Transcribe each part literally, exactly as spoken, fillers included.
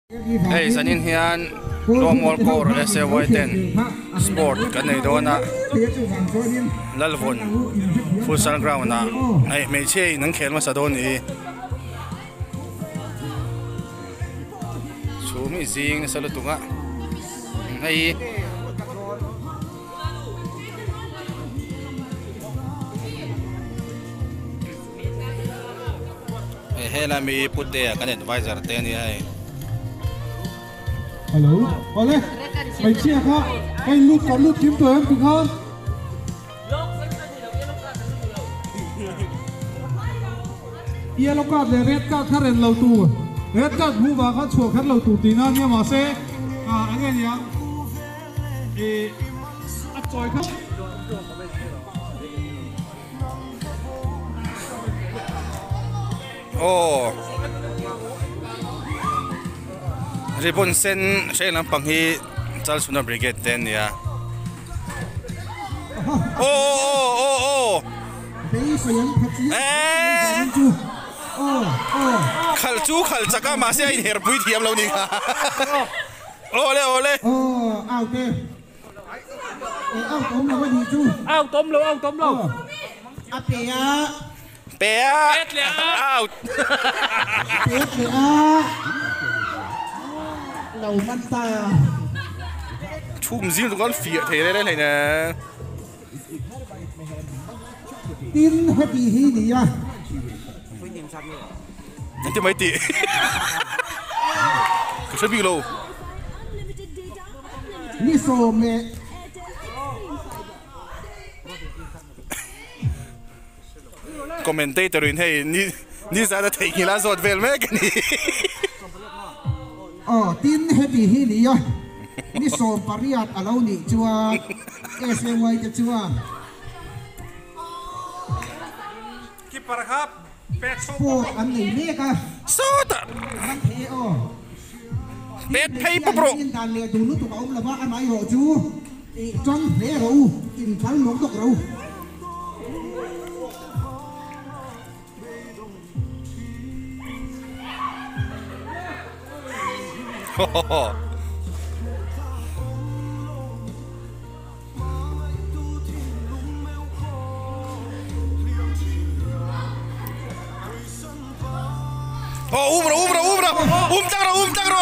เฮ้ยสันนิษฐานโดมอลโกร์เอสเอวเทนสปอร์ตกันในโดนะลัลฟุนฟุตซอลกราวนะไอ้ไม่ใช่นังเขียนมาสะโดนี่ชูมิซิงสลุตุงะไอ้เฮล่ามีพุทเดียกันเอ็ดไวเซอร์เตนี่ไอ้ฮัลโหลเอาเลยไปเชียร์เขาให้ลูกก่อนลูกทีมตัวเองถึงเขาเอียลูกกัดเลยเรดกัดถ้าเรนเราตัวเรดกัดหูบ่าเขาชัวร์คัดเราตัวตีน่าเนี่ยมาเซ่อ่าอันนี้เนี่ยเออจอยเขาโอ้ริบอนเซนใช้ลำพังฮีจัลสุนาบริเกตเตนเนี่ยโอ้โอ้โอ้เอ๊ะขัลจูขัลจักรมาเสียอินเฮอร์บุยเทียมเรานี่ค่ะโอ้เลยโอ้เลยโอ้เอาเต้เอาต้มเราไม่ดีจูเอาต้มเราเอาต้มเราอาเปียเปียอ้าวเปียเปียเรามันตาชุ่มซิ้งตรงนั้นเฟียเทได้เลยนะดินแฮปปี้ฮีนี่อ่ะนั่นจะไม่ตีก็ใช่พี่โลนี่โซเมคอมเมนเตอร์รินให้นี่นี่จะได้ทิ้งแล้วสดเวลไหมกันนี่อ๋อดินแฮปปี้ฮีนี่อ่ะนี่โซมปริยัติอะไรนี่จัวเอสเอวายจะจัวกิปาร์ครับเป็ดโซ่โฟอันไหนเนี่ยกันโซ่ตะมันเทอเป็ดไพ่ปุ๊บโรอินดันเลยดูนุตัวเอาละว่าอันไหนหัวจูจังเลี้ยเรากินพันหลงตกเราโอ้โหโอ้อุ้มเราอุ้มเราอุ้มเราอุ้มจังเราอุ้มจังเรา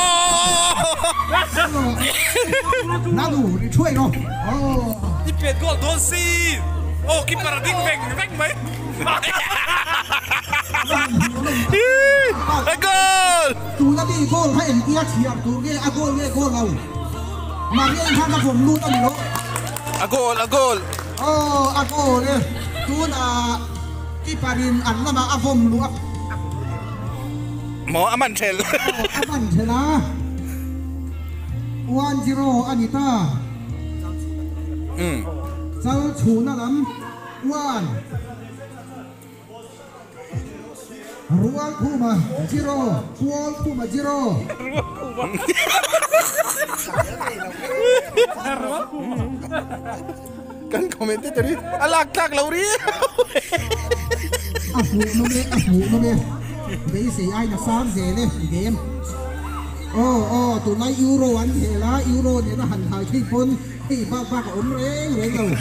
น่าดูช่วยเราโอ้นี่เป็ดก็โดนซีโอ้กิปาร์ดิ้งแบ่งแบ่งไหมไอ้กอลตูนั่นดีโก้ให้เอ็นเกียร์เฉียบตูเงี้ยอาโก้เงี้ยโก้เรามาเงี้ยทางกระผมรู้ตั้งหมดอาโกลอาโกลโอ้อาโก้เนี่ยตูน่ะกิปารินอันนั้นมาอาฟมรู้หมออามันเชลอามันเชนะวันจิโร่อานิต้าอืมเจ้าชูนั่นน้ำวันรัวคู่มาจิโร่รัวคู่มาจิโร่กันคอมเมนต์ตัวนี้อลักทักเราดิอ่ะหูโนเมะอ่ะหูโนเมะเบสิไอ้น่ะสามเสเนี่ยเกมโอ้โอ้ตัวนั้นยูโรอันเทละยูโรเนี่ยน่ะหันหายที่คนที่บ้าบ้ากับอมเร่งเร่งเรา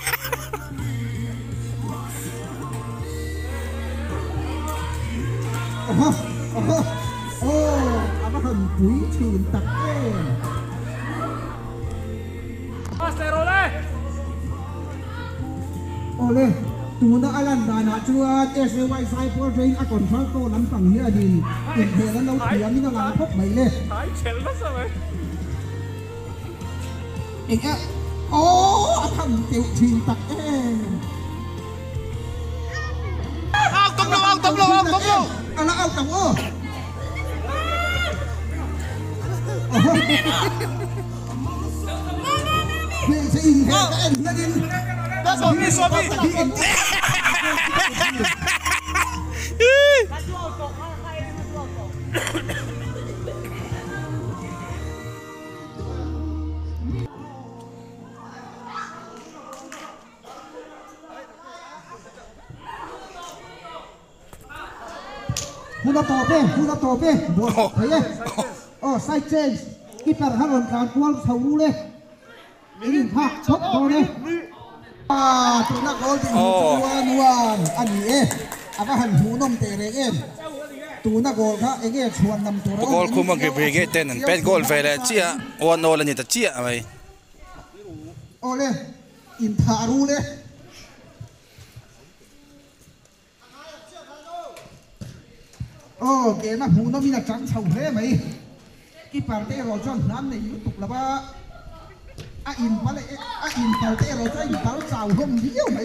โอ้โหโอ้โหโอ้อามาหันปุ๋ยชื่นตักเองมาสเตโรเลยโอ้เลยตัวนักอลันดานาชัวเอสเอวายไซโพร์เรนอากอนฟาโต้น้ำฝั่งเนื้อดินอินเทแล้วเราเถียงนี่เราพบใหม่เลยหายเฉลมาซะไหมเอกอะโอ้ทำเตียวชิงตักเองเอาตบลงเอาตบลงเอาตบลงเอาละเอาตบโอ้เฮ้ยสิงเฮ้ยเอ็นเนื้อดินได้สองพี่สองพี่พูดต่อเป้พูดต่อเป้บัวเฮ้ย oh side change keeper haron kan kual sauru le ini hak top boleh ah tuna gol di wan wan ani eh apa han hunom tere em tuna gol kha ege chuan nam tu gol kuma ke bege ten pet gol vele chia one all ni ta chia mai ole in tharu le oh ke na hunom ina chang chau he mai ki parte ro chon nan nei tuk la ba a in pale a in parte ro chai pal chau hom diu mai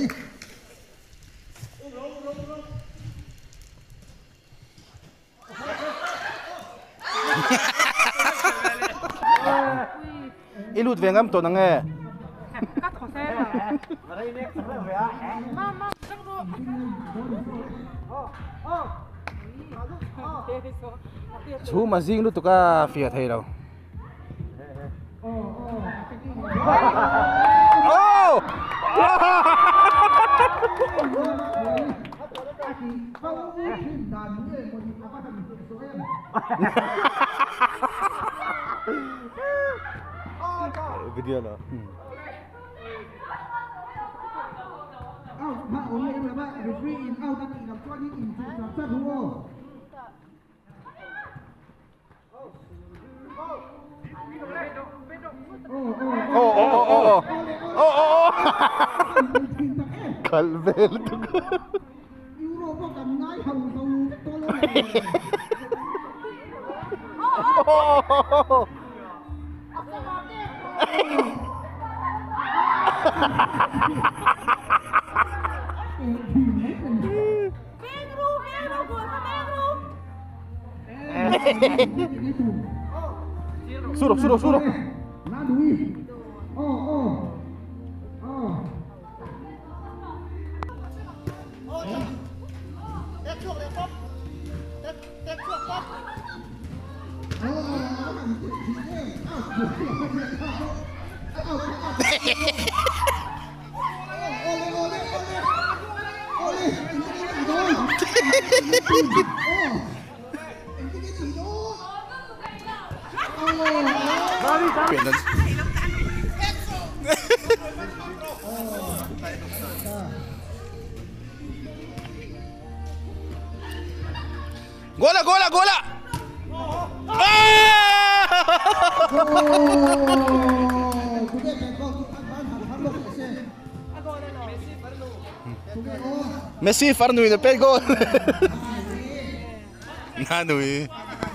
ilut vengam to nang e chú mà riêng lúc tụi ca phía thầy đâu ô video đó out ha ông em là ba referee in out đã bị làm cho những in chụp chụp sát đúng không ô ô ô ô ô ô kalvel tu Euro có cầm ngái hồng hồng to lên suruh suruh suruh Nadui oh oh oh Tết chuộc lên bóp Tết Tết chuộc bóp Biển lên Gola gola gola Messi farnui na pe gol Nanui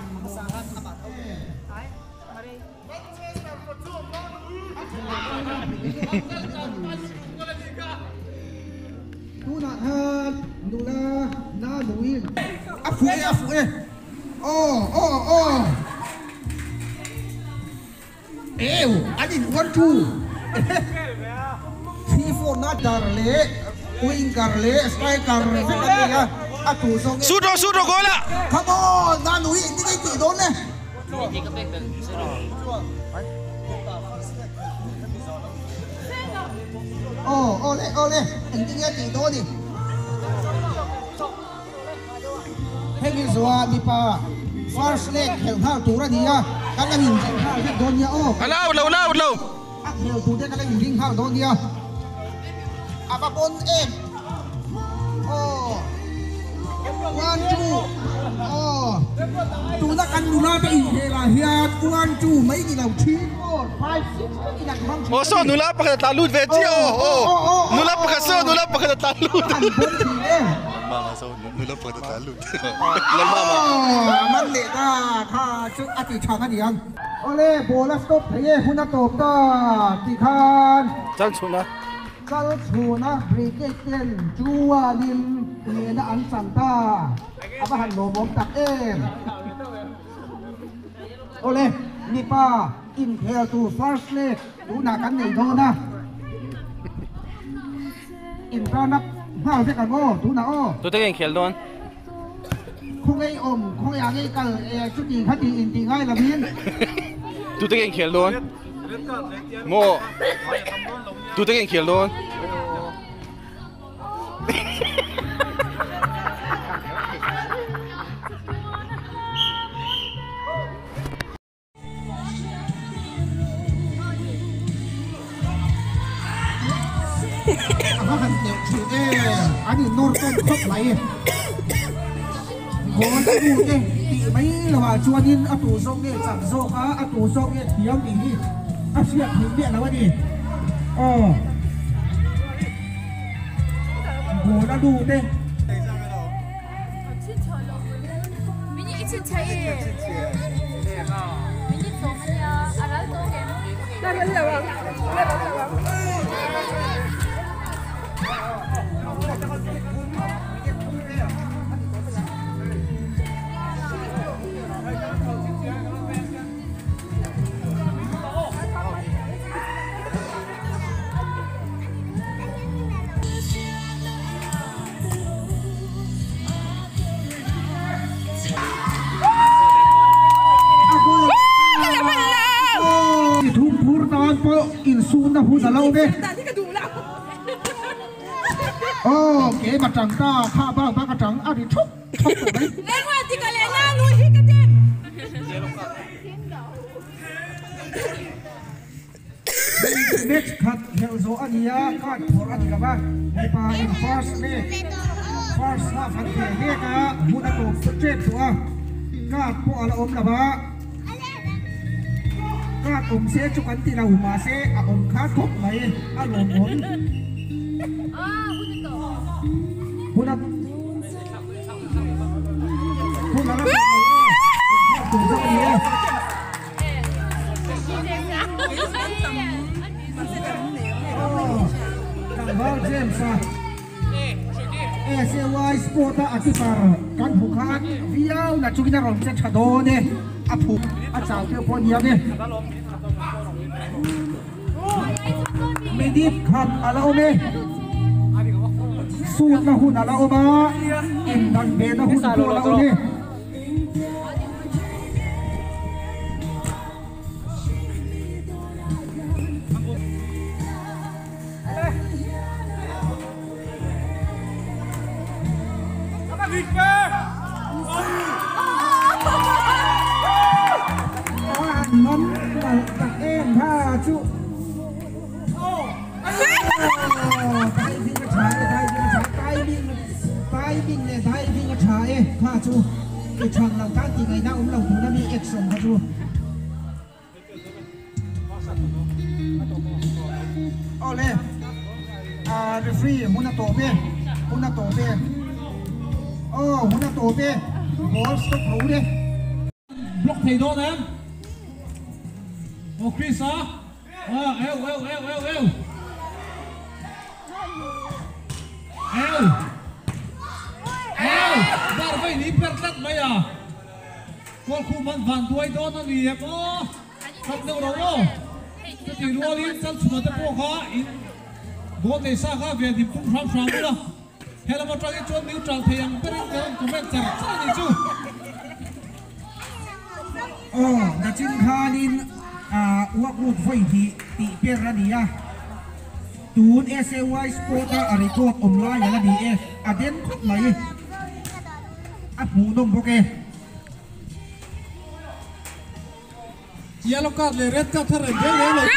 Tuna han Nula na nuin Afué afué Oh oh oh Ew Adin one two Three four na darle Wing garle Strike garle Sekaliya Atu song Sudo sudo gola Come on na nuin Hindi kayo tito na Oh, ole, ole, hindi nga dito ni. Hengil suwa di pa. First leg, helha tura niya. Kala hindi ha, doon niya oh. Alaw law law law At hel tude kala hindi ha, doon niya. Apapon eh. Oh. One, two. Oh. Tuna kan nula ta ihela hiat. One, two, may ilaw. Three, four, five, six. Oh so nula pa ka talud veggie oh oh nula pa ka so nula pa ka talud mama so nula pa ka talud lan mama man le ta kha chu ati chang ani yang ole bola stop thye huna top ta ti khan chang chuna kal chuna cricket ten chuwa lim ne na an san ta aba han lo mom tak em ole ni pa in here to first leg tu na kan nei tho na in ra nắp hao thế kan o tu na o tu te gen khel don không ai ôm không ai ai cả chút gì khác thì in thì ngay là biến tu te gen khel don mo tu te gen khel don thì ê anh nhìn nôn con khóc lấy có cái vụ cái bị mấy là chua nhìn ở tủ sông cái chẳng sông á ở tủ sông cái thiếu gì đi à chuyện thì điện là cái gì ờ bố đã đủ đây 미니 이천 차이. 미니 소문이야. 알아도 돼. 나 몰라 봐. 나 몰라 봐. Insuna hu sa lâu đi. Ô, kế mặt trắng ta kha ba ba cái trắng à đi chúc chúc đấy. Lên ngoài thì cái lên na lui hít cái tên. Next cut theo số anh ya cut for anh các bạn. Hãy pa in first đi. First half anh kể nghe cả muốn đã tổ straight rồi. Cut po là ôm là ba. Các ông sẽ chụp ảnh thì nào mà sẽ ông khá tốt này anh lộn lộn hôn đã hôn đã tụi tôi đi càng vào James à ê xe Y Sport à cái par căn hộ khác video là chúng ta làm sẽ trả đồ nè à phụ à chào kêu con nhiều nè Medip khan alao me suit na hun alao ba in dan be na hun ko alao me nắm đặt em tha chú tay đi cái trái tay đi cái trái tay đi tay đi này tay đi cái trái tha chú cái chàng làm cá thì ngày nào cũng làm cũng đã bị action tha chú ô lên à referee muốn là tổ bê muốn là tổ bê ô muốn là tổ bê ball stop hậu đi block thầy đó nè ô Chris á à eo eo eo eo eo eo eo dar vai ni pertat mai à con khu man van đuôi đó nó đi em ô không đâu đâu cái gì luôn đi chân xuống tới phố khó bố này sao khó về thì cũng không sao nữa hay là một trong cái chỗ níu tròn thì em biết cái của mình chẳng chắc gì chứ ô đã chính khai nên à uất uất phơi thì tị bê ra đi à tuôn ét xê y Sport à record online là đi e à đến khúc này à phụ đông bốc e yellow card le red card thằng này lấy lấy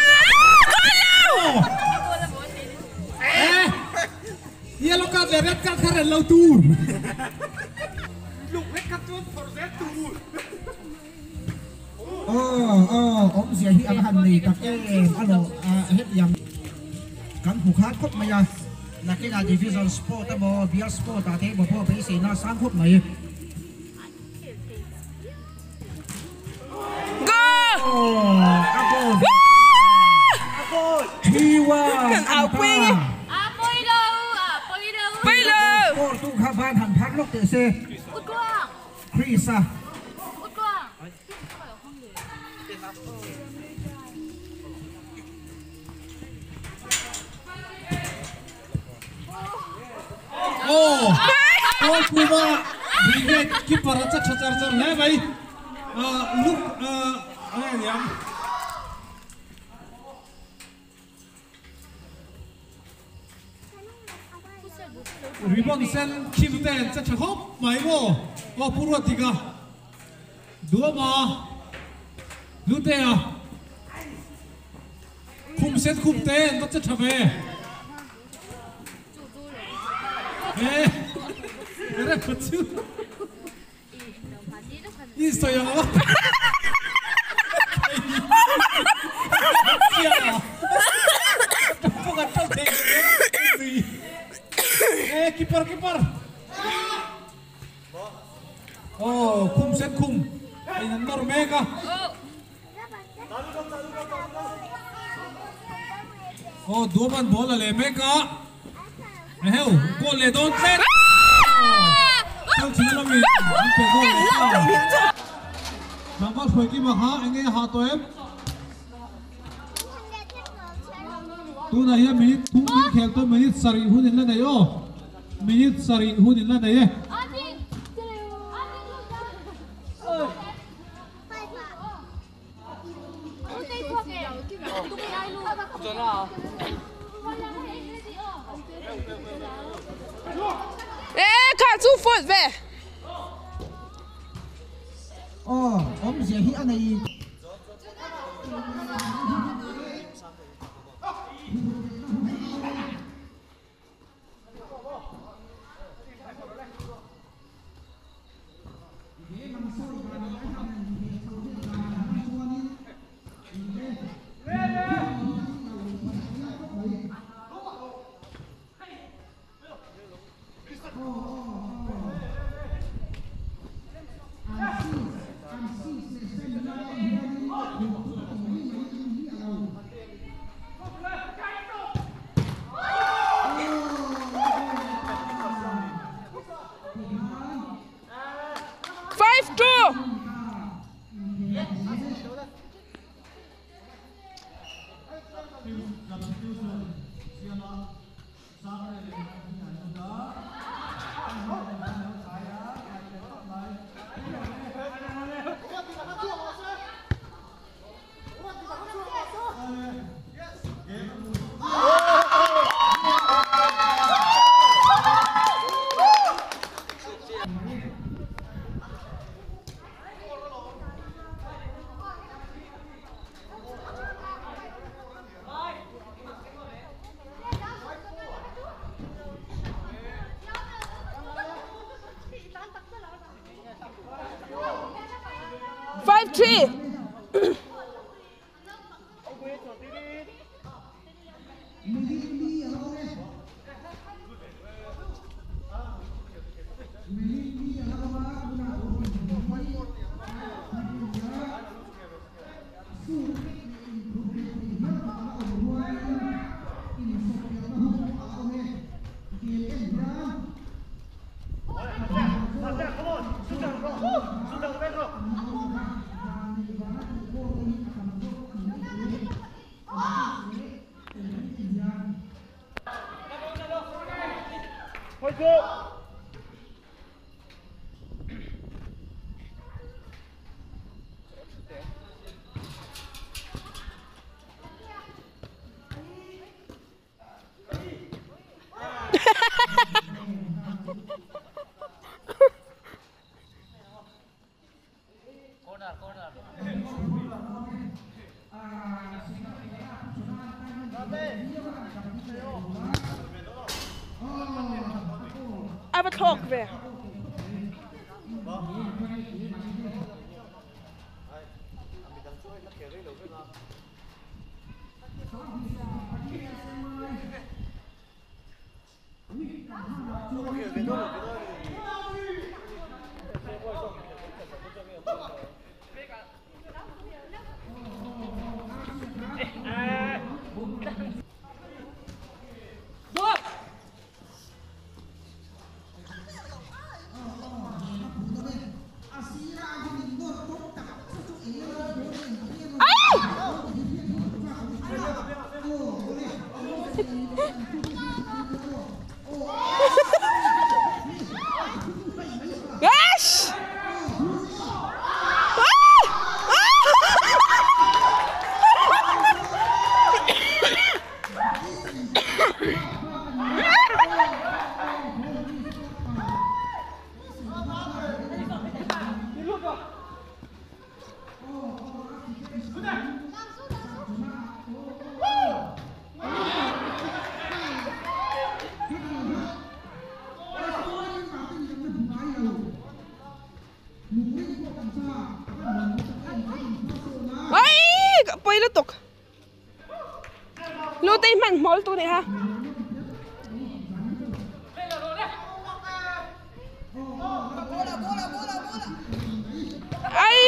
yellow card le red card thằng này lâu tu Look, red card for red too. ờ ờ ông sẽ hiện hành này tập cái alo à hết yang cán phụ khát khúc mày à là cái là division sport đó bò bia sport à thế bò bò bây giờ nó sáng khúc mày Go! Apo Apo Chiwa À quên đi. À bơi đâu, à bơi đâu. Bơi đâu. Cô tu khá van hẳn thác lúc tự xe Út quang. Chris à Út quang. ô ô Cuba bị cái keeper chắc chắc chắc chắc này vậy lúc anh em ribbon sen kim ten chắc chắc hop mày vô ô purwa tiga dua ma lute à khum sen khum ten nó chắc chắc về Eh, kira kecil. Isso ya. Bukan penting. Eh, kiper kiper. Oh, kum set kum. Ini Normega. Oh, dua ban bola le Mega. Eh, gol le don set. Tahu cina lagi. Sampai gol le. Nampak sebagai maha ini hatoem. Tu nak ya minit, tu minit khel tu minit sari hunin lah nayo. Minit sari hunin lah naye. Eh,看住 foot 呗。 哦，我们是去安尼。 Five three. Aber talk wer. bơi lúc tục lúc đây mình mol tu này ha ai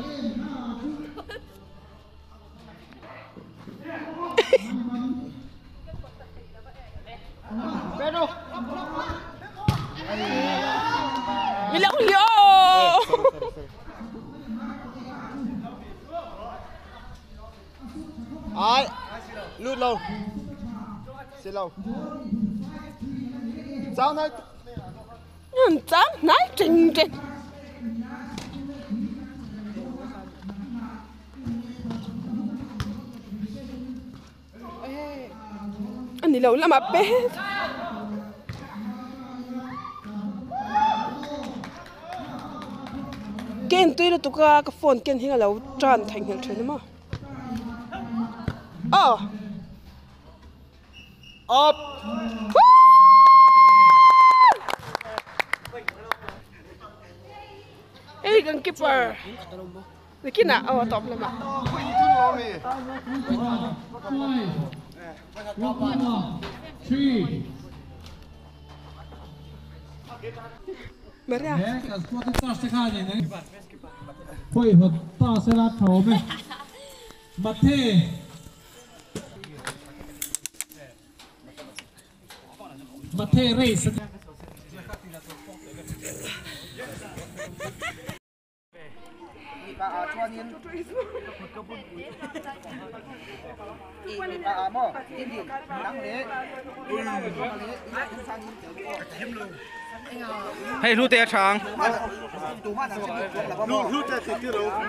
bilang yo ai lút lâu xin lâu sao này nhận dám nói trình trình anh đi lâu lắm mà bé Ken tuy là tụi cái phone Ken hình là lâu tràn thành hình chuyện mà oh up Ê gần keeper Để kia nào oh top lắm mà Maria As foto taste khani ne. Khoi hot ta se la thau me. Mathe. Mathe race. Hay lưu tè trắng. lút lút ra thì tiêu đâu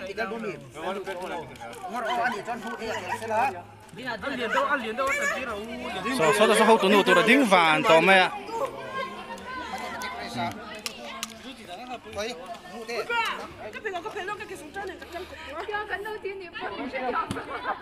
So so so hậu tụi nó tụi nó dính vàng tao mẹ. cái pelo cái pelo cái súng trắng này cái trắng cục Cho cái đầu tiên thì mình sẽ chọn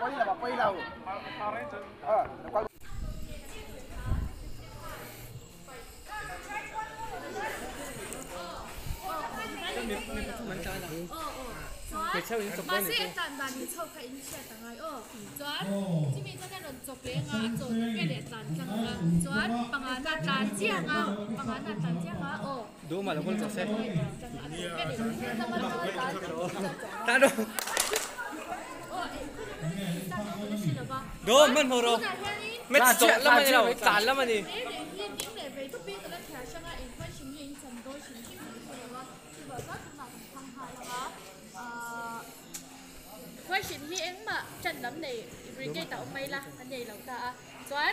mà sẽ tàn tàn như châu cái in sẽ tàn ngay ơ choán chỉ mình cho nên là chụp cái ngã chụp cái để tàn căng ngã choán bằng ngã tàn tàn chiang ngã bằng ngã tàn tàn chiang ngã ơ đúng mà là con chụp xe ta đâu đúng mình rồi mấy chuyện lắm mà đâu tàn lắm mà đi quay chuyện hi em mà chân lắm này riêng cái tàu mây là anh này lòng ta choán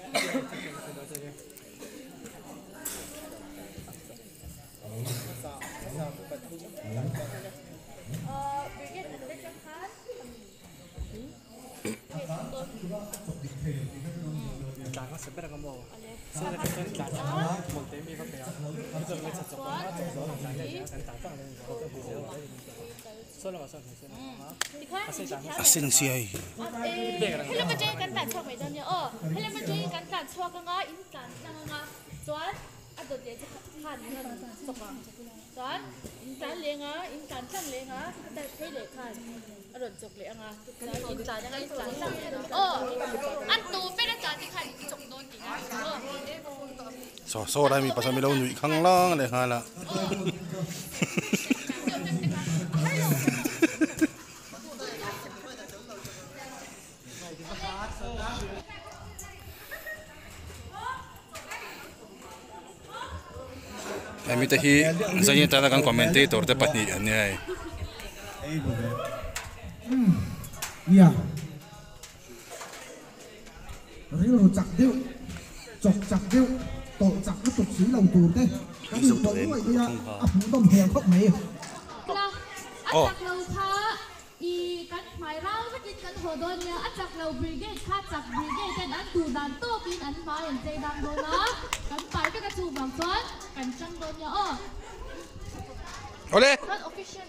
ờ riêng cái tàu đấy chẳng khác Jangan có sebenarnya kamu, saya nak kata jangan monte mi kau payah, kita boleh cakap apa, cakap orang jangan jangan tak tak ni, kau tu boleh, soalnya macam ni, asal jangan. Asin siai. Hello mà chơi cắn tàn cho mấy đứa ờ, hello mà chơi cắn tàn cho cái ngõ in tàn sang ngõ, choán, anh đầu tiên sẽ hàn hơn sọc vào, choán, in tàn liền ngõ, in tàn sang liền ngõ, tại thấy để hàn, anh đầu chụp liền ngõ, choán in tàn sang in tàn sang liền ngõ, ờ, anh tu bên anh tàn thì hàn chụp đôi tí ngõ, ờ. So so đây mi pasal mi lau nui khang lang le ha la. Em ta hi zai ta la kan commentator te patni an nei. Dạ. Riu chặt điệu, chọc chặt điệu, tổ chặt nó tục xí lòng tù thế. Cái điều đó vậy đi à, ấp đông heo khóc mày. Là, anh chặt lâu khá, y cắn máy rau với cái cắn hồ đôi nha, anh chặt lâu brigade khá chặt brigade cái anh tù đàn tô pin anh phá anh dây đàn đôi đó, cắn phải cái cái tù vàng xoắn, cắn trăng đôi nha, ờ. Ole. Not official.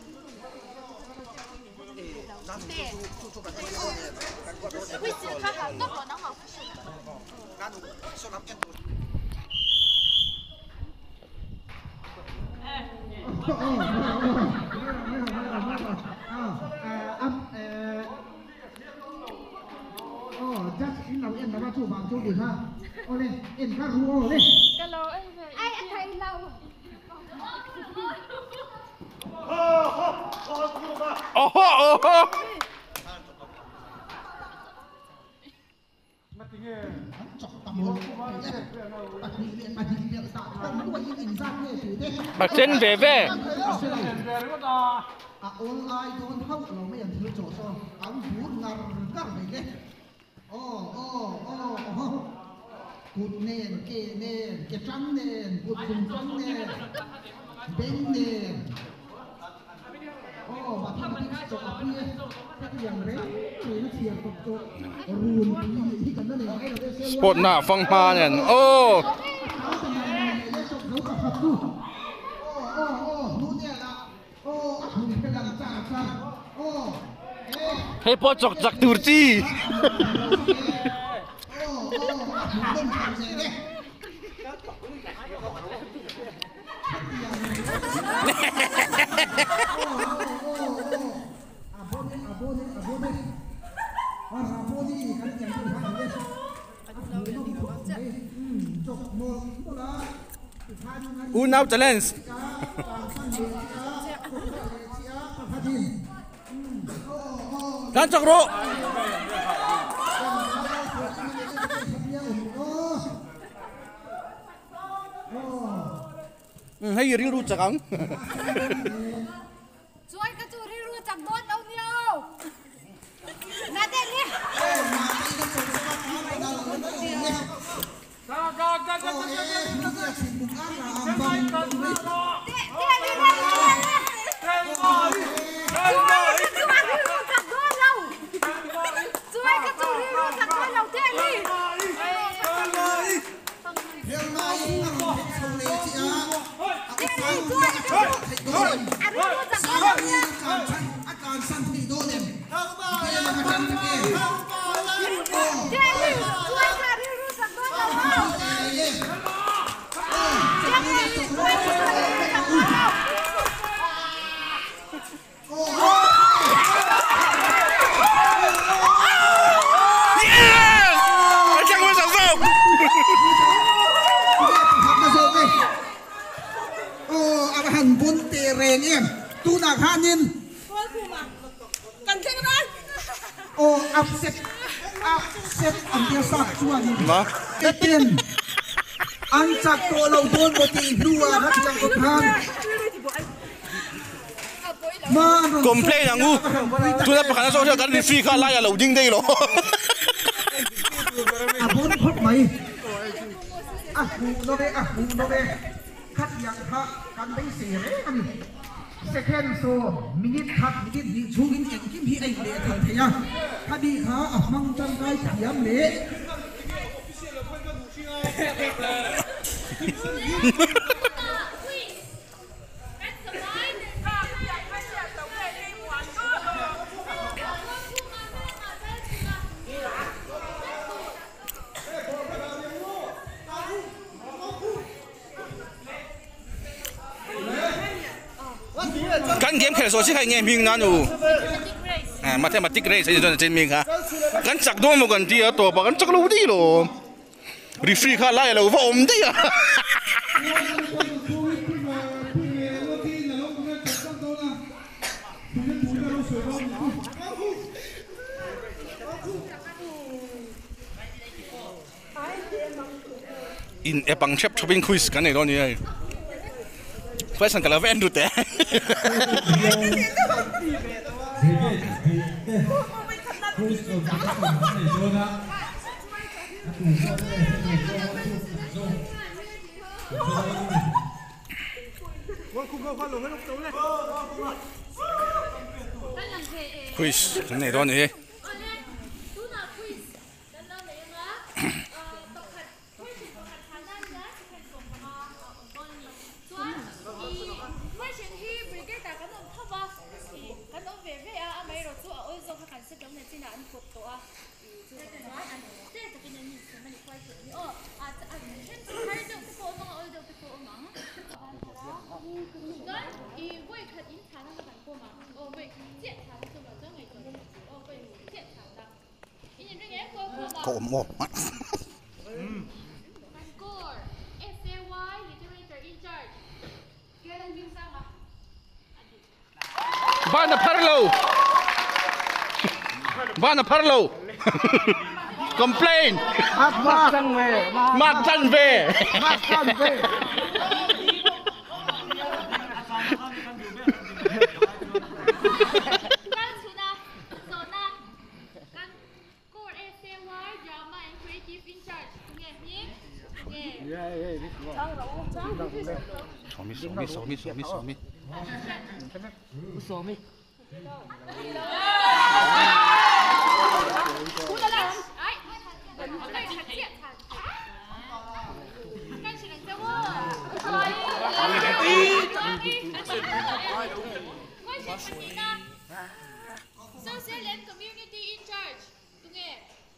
Quý sĩ khá hẳn tốt là nó học Âm chắc in lâu em đã bắt chụp vào chụp gì ha ô lên em các ru ô lên cái lâu ai ai anh thấy lâu ô hô ô hô bạc chân về về à online đón hậu nó mới nhận thứ chỗ sao áo bút ngầm các này đấy ô ô ô ô cụt nền kê nền kê trắng nền cụt cùng trắng nền bên nền ô mà thằng cái chỗ kia cácอย่างđấy thì nó thiệt cục chỗ rùnที่กันนั่นเองให้เราได้เซลล์ sport หน้าฟังมาเนี่ยโอ้ ให้พ่อจกจากตูร์จีอูน่าจะเล่นการจักรโรให้ยิ่งรู้จักกันช่วยกระจูรีรู้จักโดนเอาเดียวนาเด็กเนี่ย tu nak hanin kan ceng kan oh upset upset ang dia sak chuan ketin ancak to lo don boti blua hat yang ko phan ma complain angu tu na pakana social kan free ka la ya lo ding dei lo abon khot mai ah bu no be ah bu no be khat yang kha kan dei se re ani second so minute khat minute ni chungin eng kim hi ai le thang theya khabi kha amang chang kai thiam le กันเกมแข่งโซเชียลให้เงี้ยมิงนั่นอูอ่ามาเทมาติกเรย์ใช่ไหมตัวเจนมิงค่ะกันจักโดนมากันที่ตัวปะกันจักรู้ดีหรอรีฟรีค่ะไล่เราว่าอมดีอ่ะอินเอปังเชฟช้อปปิ้งควิสกันในตอนนี้ไฟสังกัดแล้วแว่นดูแต่ควิสกันในตอนนี้โกโม่ Score S A Y Literature in charge. Kailan minsan ka? Bana Parlo Bana Parlo Complain Mark Sunway. Mark Sunway Mark Sunway. Kan sudah zona kan Core S A Y Drama and Creative in charge. Nghe nhé. Nghe. Yeah, yeah, this one. 소미 소미 소미 소미 소미 소미. Cú đó là ấy. Ở đây thật thiện thật. Các chị đánh đâu ạ? Rồi. Đi. Quay xem phần gì ta? Social and Community in charge. Tôi nghe.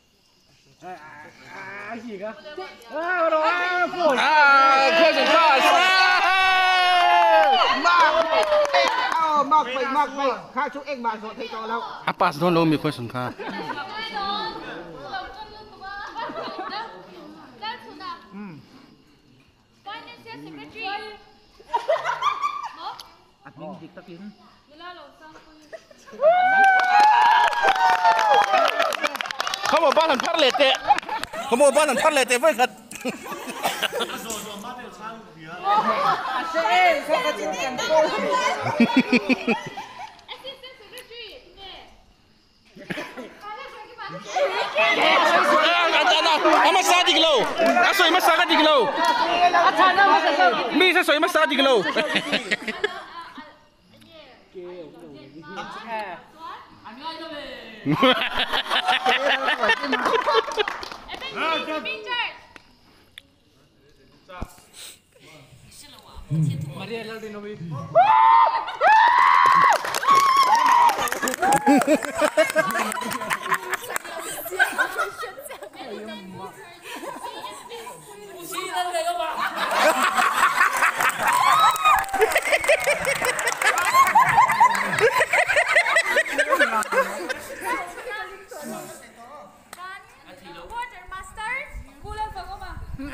À, gì cơ? À, rồi, phổi. 아 코스 코스 Mark ờ Mark phải Mark phải khai chúc anh bạn rồi thấy cho đâu 아빠 don't know me question 카 Cái đó. Tổng cân lương của ba. Đó. Các chị nào? Financial Secretary. Đó. Admin dịch tắc kiến. Wala lang sang ko yun. เขาบอกบ้านหันพัดเลยเตะเขาบอกบ้านหันพัดเลยเตะไว้ขัด Assistant Secretary. Nghe. ama sa di glow asoy masaka di glow mi sa soy masaka di glow Maria Lardinovi. Quartermaster. Kulang pa ko ma.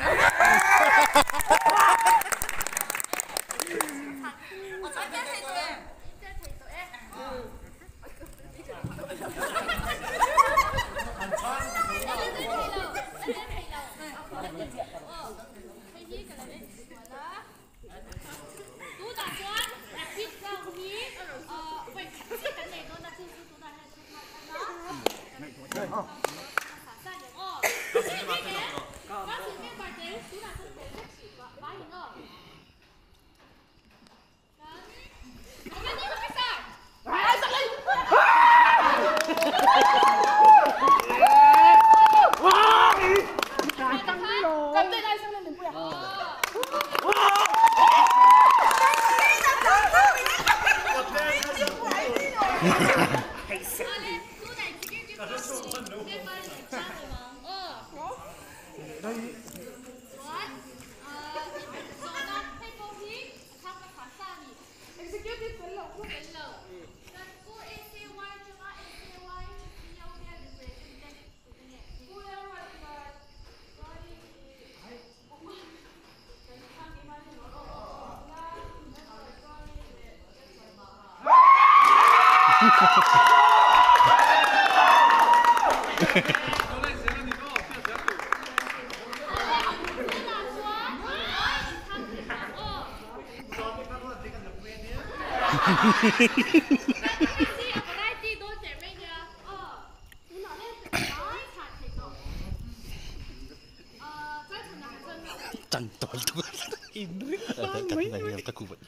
Chẳng tỏi luôn. Các cụ vẫn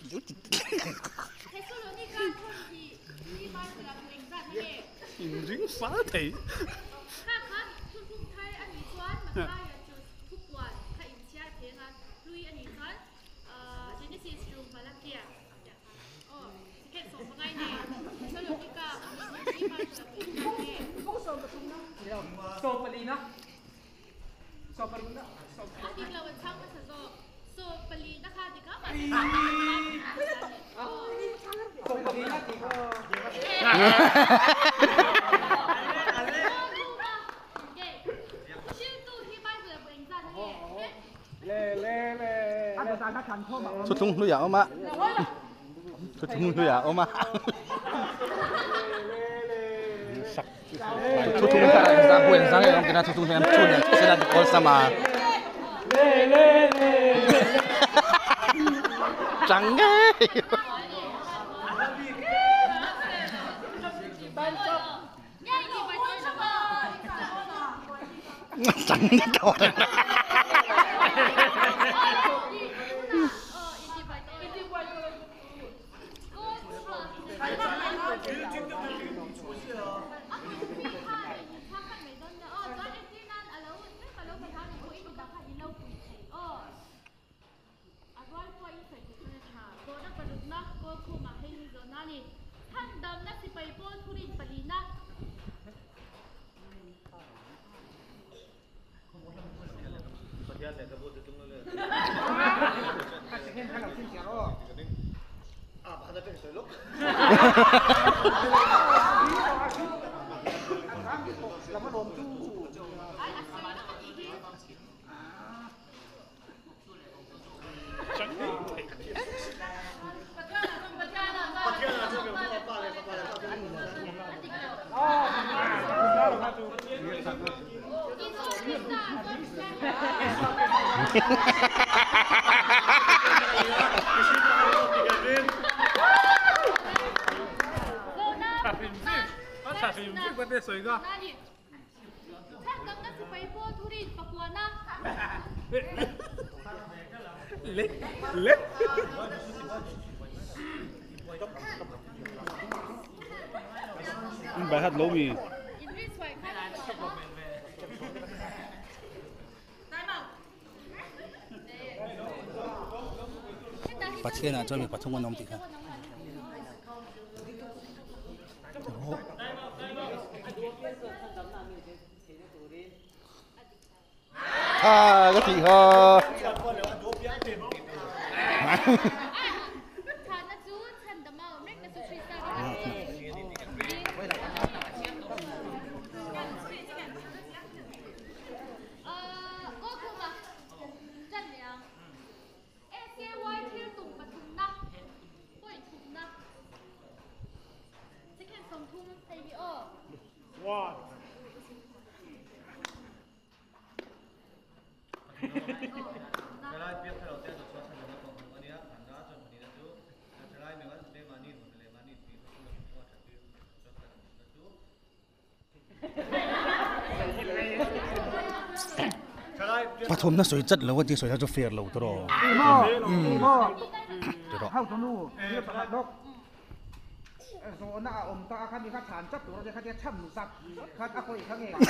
dính phá thể. Sopalina. Sopalina. Ating lawan sang masaso. So pali nakadi ka ba? Sopalina di ko. 出通都有嘛，出通都有嘛。出通看咱不能上来，给他出通先出点，现在我什么？长个。长得高的。bài hát lố mì bắt trên là cho mình bắt thông qua nông thị à cái gì hảปฐมน่ะสวยจัดแล้วว่าที่สวยจะเฟียร์เราตลอดอืมเข้าตัวนู้เรียบร้อยดอกโซน่าอมตาข้ามีข้าฐานจับตัวเราจะข้าจะช่ำซับข้าอาคุยข้าเอง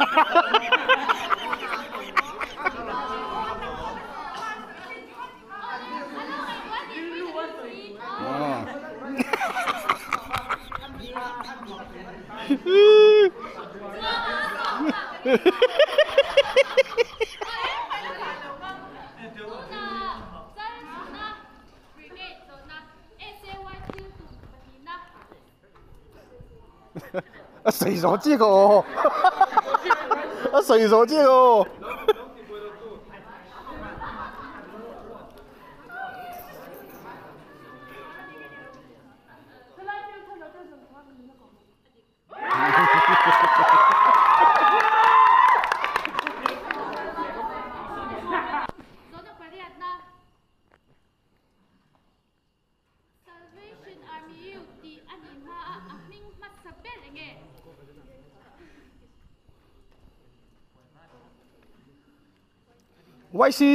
啊，谁说这个哦？啊，谁说这个哦？Y C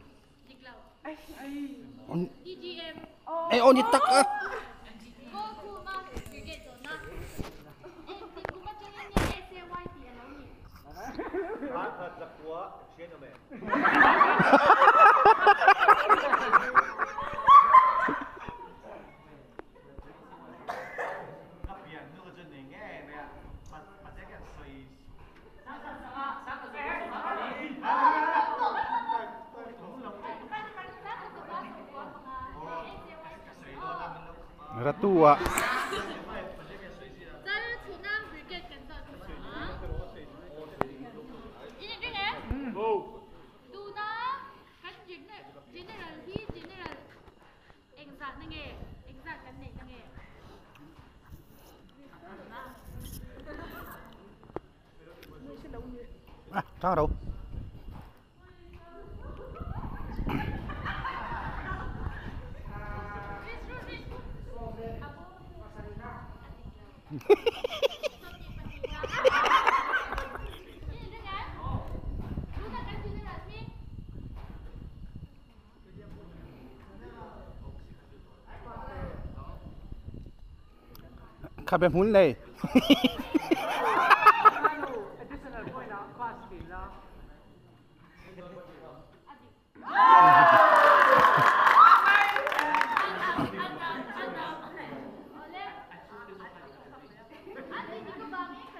eh oh ni tak ah Ratua. Ini ข้างเราขับแบบหุ่นเลย Ada